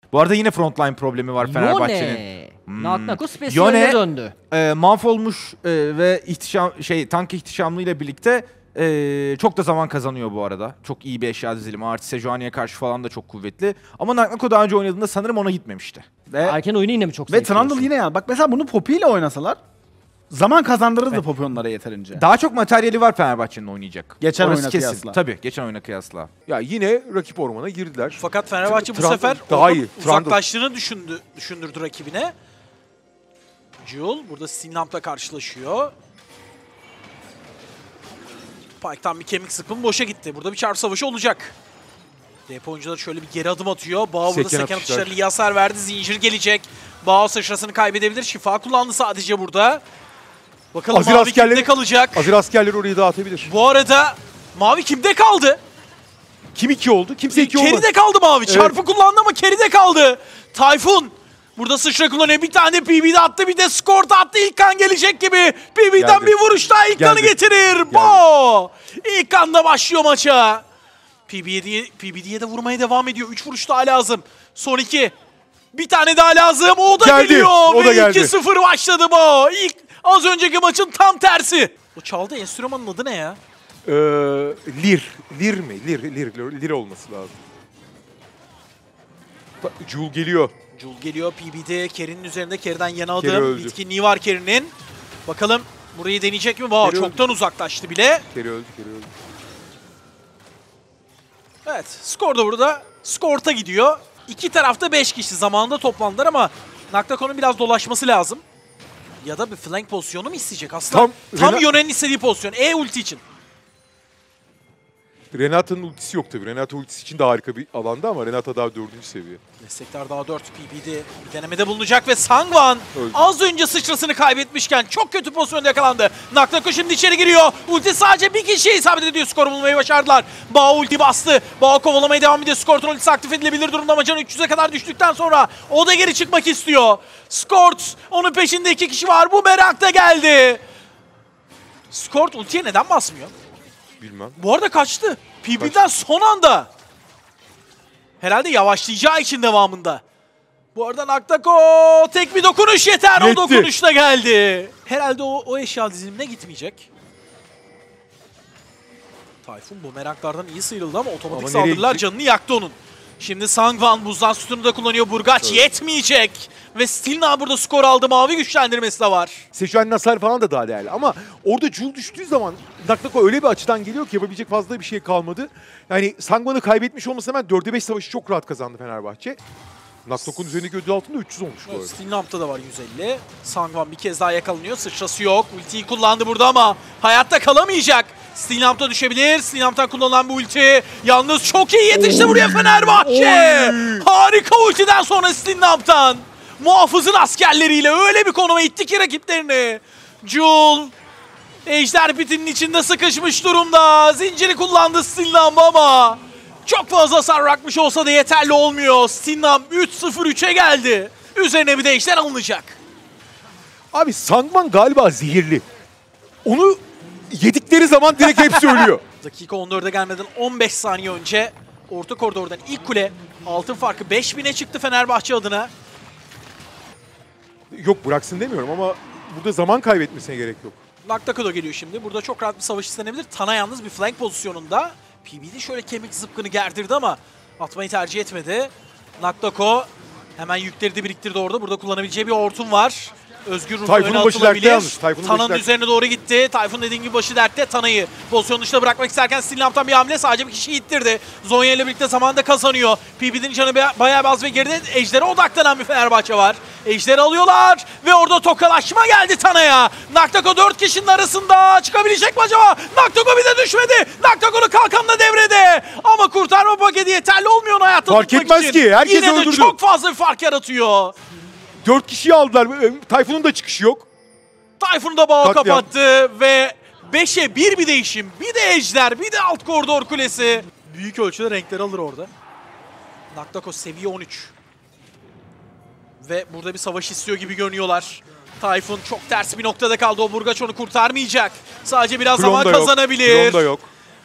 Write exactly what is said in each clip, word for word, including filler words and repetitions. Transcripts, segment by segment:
Bu arada yine frontline problemi var Fenerbahçe'nin. Hmm. Naknako spesiyaline döndü. E, mahvolmuş e, ve ihtişam şey tank ihtişamlığıyla birlikte e, çok da zaman kazanıyor bu arada. Çok iyi bir eşya dizilimi. Artı Sejuani'ye karşı falan da çok kuvvetli. Ama Naknako daha önce oynadığında sanırım ona gitmemişti. Ve erken oyunu yine mi çok Ve Trundle yine ya. Bak mesela bunu Poppy ile oynasalar zaman kazandırırdı evet. Poppy onlara yeterince. Daha çok materyali var Fenerbahçe'nin oynayacak. Geçen Orası oyuna kesin. kıyasla. Tabii geçen oyuna kıyasla. Ya yine rakip ormana girdiler. Fakat Fenerbahçe bu Trundle sefer daha iyi. uzaklaştığını düşündü, düşündürdü rakibine. Jul burada Stinlamp'la karşılaşıyor. Pike'tan bir kemik sıkımı boşa gitti. Burada bir çarpı savaşı olacak. D P oyuncuları şöyle bir geri adım atıyor. Bao burada seken atışlarıyla iyi hasar verdi. Zincir gelecek. Bao sıçrasını kaybedebilir. Şifa kullandı sadece burada. Bakalım Azir Mavi askerleri, kimde kalacak? Azir askerleri orayı dağıtabilir. Bu arada Mavi kimde kaldı? Kim iki oldu? Kimse iki olmadı. Keride kaldı Mavi. Evet. Çarpı kullandı ama keride kaldı. Tayfun burada sıçra kullanıyor. Bir tane P B'de attı, bir de skort attı. İlk kan gelecek gibi. P B'den bir vuruş daha ilk kanı getirir. Bo! İlk kanda başlıyor maça. P B'ye de vurmaya devam ediyor. üç vuruş daha lazım. Son iki. Bir tane daha lazım. O da geldi. geliyor. O da ve geldi. iki sıfır başladı bu. İlk az önceki maçın tam tersi. O çaldı enstrümanın adı ne ya? Ee, lir. Lir mi? Lir, lir, lir, lir olması lazım. Jul geliyor. Jul geliyor. P B'de Kerry'nin üzerinde. Kerry'den yana Kerry adım. öldü. Bitkinliği var Kerry'nin. Bakalım burayı deneyecek mi? Wow, Kerry çoktan öldü. uzaklaştı bile. Kerry öldü, Kerry öldü. Evet, skor da burada Skort'a gidiyor. İki tarafta beş kişi zamanında toplandılar ama Naknako'nun biraz dolaşması lazım. Ya da bir flank pozisyonu mu isteyecek aslında? Tam, Tam Rena Yone'nin istediği pozisyon. E ulti için. Renata'nın ultisi yok tabii. Renata ultisi için de harika bir alanda ama Renata daha dördüncü seviye. Destekler daha dört. P B'de bir denemede bulunacak ve Sangwan öldü. Az önce sıçrasını kaybetmişken çok kötü pozisyonda yakalandı. Naknako şimdi içeri giriyor. Ulti sadece bir kişiye isabet ediyor. Skoru bulmayı başardılar. Bao ulti bastı. Bao kovalamaya devam ediyor. Skort'un ultisi aktif edilebilir durumda ama canı üç yüze kadar düştükten sonra o da geri çıkmak istiyor. Skort, onun peşinde iki kişi var. Bu merak da geldi. Skort ultiye neden basmıyor? Bilmem. Bu arada kaçtı. P B'den son anda. Herhalde yavaşlayacağı için devamında. Bu arada Naknako tek bir dokunuş yeter. Yetti. O dokunuşla geldi. Herhalde o, o eşya dizilimine gitmeyecek. Tayfun bu meraklardan iyi sıyrıldı ama otomatik Ama saldırılar canını yaktı onun. Şimdi Sangwan buzdan sütunu da kullanıyor. Burgaç evet. Yetmeyecek. Ve Stilna burada skor aldı. Mavi güçlendirmesi de var. Sejuani'nin hasar falan da daha değerli ama orada Jul düştüğü zaman Naknako öyle bir açıdan geliyor ki yapabilecek fazla bir şey kalmadı. Yani Sangwan'ı kaybetmiş olmasına rağmen dörde beş savaşı çok rahat kazandı Fenerbahçe. Naknako'nun üzerindeki ödül altında üç yüz olmuş bu arada. Evet, Stilnamp'ta da var yüz elli. Sangwan bir kez daha yakalanıyor. Sıçrası yok. Ultiyi kullandı burada ama hayatta kalamayacak. Stilnamp'ta düşebilir. Stilnamp'tan kullanılan bu ulti. Yalnız çok iyi yetişti Oy. buraya Fenerbahçe. Oy. Harika ultiden sonra Stilnamp'tan. Muhafızın askerleriyle öyle bir konuma itti ki rakiplerini. Jul Ejder pitinin içinde sıkışmış durumda. Zinciri kullandı Stilnamp ama çok fazla hasar bırakmış olsa da yeterli olmuyor. Stilnamp üç sıfır üçe geldi. Üzerine bir de ejder alınacak. Abi Sangwan galiba zehirli. Onu yedikleri zaman direkt hepsi ölüyor. Dakika on dörde gelmeden on beş saniye önce orta koridordan ilk kule. Altın farkı beş bine çıktı Fenerbahçe adına. Yok bıraksın demiyorum ama burada zaman kaybetmesine gerek yok. Naknako da geliyor şimdi. Burada çok rahat bir savaş istenebilir. Tana yalnız bir flank pozisyonunda. P B'de şöyle kemik zıpkını gerdirdi ama atmayı tercih etmedi. Naknako hemen yükleri de biriktirdi orada. Burada kullanabileceği bir hortum var. Özgür ruhla öne atılabilir. Tana'nın üzerine doğru gitti. Tayfun dediğim gibi başı dertte. Tana'yı pozisyon dışında bırakmak isterken Stilnamp'tan bir hamle. Sadece bir kişi ittirdi. Zonya ile birlikte zamanında kazanıyor. P B'nin canı bayağı az ve geride Ejder'e odaklanan bir Fenerbahçe var. Ejder'i alıyorlar ve orada tokalaşma geldi Tana'ya. Naknako dört kişinin arasında çıkabilecek mi acaba? Naknako bir de düşmedi. Naknako'nun kalkanla devrede. Ama kurtarma paketi yeterli olmuyor onu hayatta fark tutmak etmez için. ki. Herkes Yine öldürdü. de çok fazla bir fark yaratıyor. Dört kişiyi aldılar. Tayfun'un da çıkışı yok. Tayfun'u da bağı Katliam. kapattı ve beşe bir bir değişim. Bir de Ejder, bir de alt koridor kulesi. Büyük ölçüde renkleri alır orada. Naknako seviye on üç. Ve burada bir savaş istiyor gibi görünüyorlar. Tayfun çok ters bir noktada kaldı. O Burgaç onu kurtarmayacak. Sadece biraz Klon zaman da yok. kazanabilir. Klon da yok.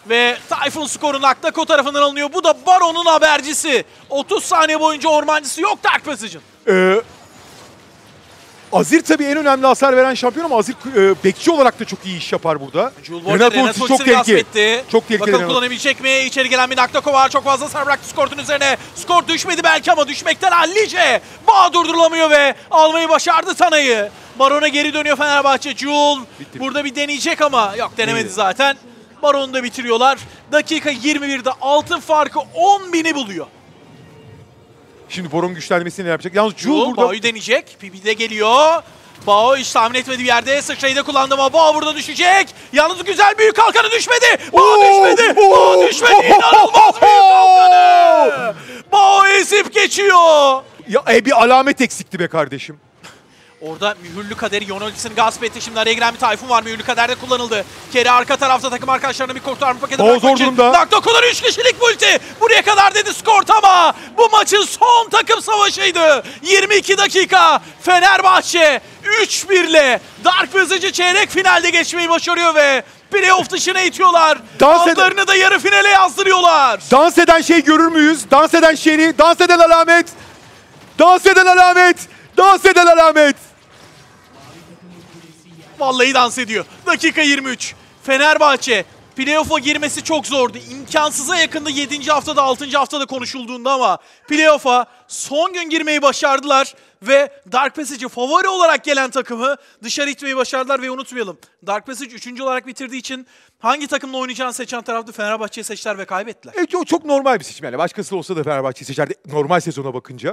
Ve Tayfun skoru Naktako tarafından alınıyor. Bu da Baron'un habercisi. otuz saniye boyunca ormancısı yok Dark Passage'ın. Ee, Azir tabii en önemli hasar veren şampiyon ama Azir e, bekçi olarak da çok iyi iş yapar burada. Julborg Renato Renato ultisi çok ultisini gasp tehlikeli. etti. Çok tehlikeli Bakalım Renato. kullanabilecek mi? İçeri gelen bir Naktako var. Çok fazla hasar bıraktı Skort'un üzerine. Skort düşmedi belki ama düşmekten hallice. Bağ durdurulamıyor ve almayı başardı Tana'yı. Baron'a geri dönüyor Fenerbahçe. Jul Bitti. burada bir deneyecek ama yok denemedi İyi. zaten. Baron'u da bitiriyorlar. Dakika yirmi birde altın farkı on bini buluyor. Şimdi Baron güçlenmesini yapacak. Yalnız Jul Jul burada... Bao'yu deneyecek. P B de geliyor. Bao hiç tahmin etmediği bir yerde sıçrayı da kullandı ama Bao burada düşecek. Yalnız güzel büyük kalkanı düşmedi. Bao Oo! düşmedi. Bao Oo! düşmedi. İnanılmaz büyük kalkanı. Bao ezip geçiyor. Ya e, bir alamet eksikti be kardeşim. Orada mühürlü kaderi Yonolgis'ini gasp etti. Şimdi araya giren bir Tayfun var. Mühürlü kaderde kullanıldı. Keri arka tarafta takım arkadaşlarına bir kurtarma paketi Bao bırakmak zor için. durumda. Naktoko'dan üç kişilik multi. Buraya kadar dedi Skort ama bu maçın son takım savaşıydı. yirmi iki dakika. Fenerbahçe üç birle Dark Passage'ı çeyrek finalde geçmeyi başarıyor ve playoff dışına itiyorlar. Dans ed- Adlarını da yarı finale yazdırıyorlar. Dans eden şey görür müyüz? Dans eden şeyi, dans eden alamet. Dans eden alamet. Dans eden alamet. Vallahi dans ediyor. Dakika yirmi üç. Fenerbahçe playoff'a girmesi çok zordu. İmkansıza yakındı yedinci haftada altıncı haftada konuşulduğunda ama playoff'a son gün girmeyi başardılar ve Dark Passage'ı favori olarak gelen takımı dışarı itmeyi başardılar ve unutmayalım. Dark Passage üçüncü olarak bitirdiği için hangi takımla oynayacağını seçen tarafta Fenerbahçe'yi seçtiler ve kaybettiler. E, çok, çok normal bir seçim yani. Başkası olsa da Fenerbahçe'yi seçerdi normal sezona bakınca.